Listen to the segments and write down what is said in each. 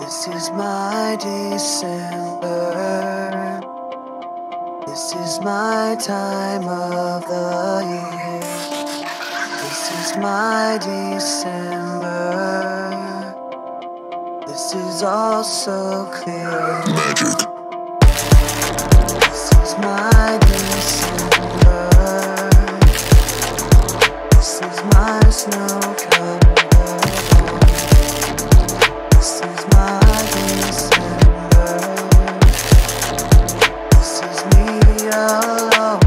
This is my December. This is my time of the year. This is my December. This is all so clear. Magic. This is my December. This is my snow covered. This is my December. This is me alone.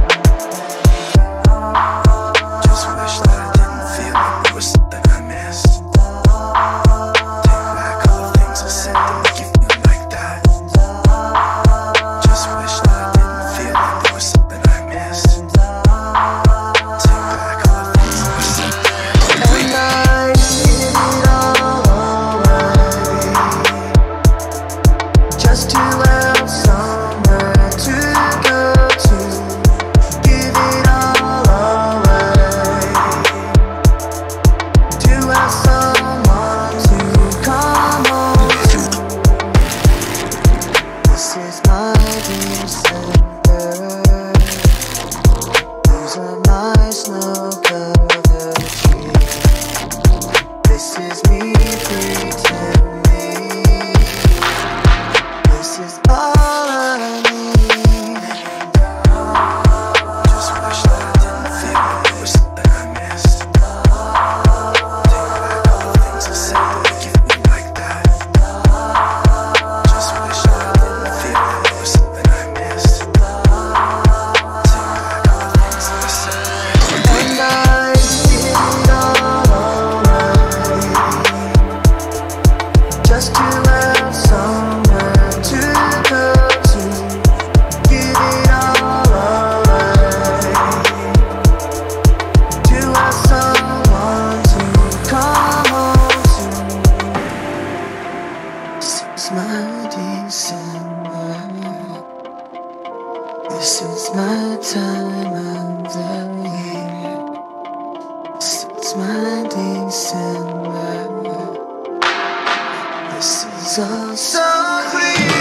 Just wish that I didn't feel like there was something I missed. Take back all the things I said that make you feel like that. Just wish that I didn't feel like there was something I missed. Take back all the things I said. And I did it all away, just to have somewhere to go to. Give it all away, to have someone to come home to. This is my December. These are my snow-covered trees. This is me pretending. This is all I need. Just wish that I didn't feel like there was something I missed. Take back all the things I said that make you feel like that. Just wish that I didn't feel like there was something I missed. Take back all the things that I said. And I did it all away, just to have somewhere to go to. Give it all away, to have someone to come home to. This is my December. This is my time of the year. This is my December. This is all so clear.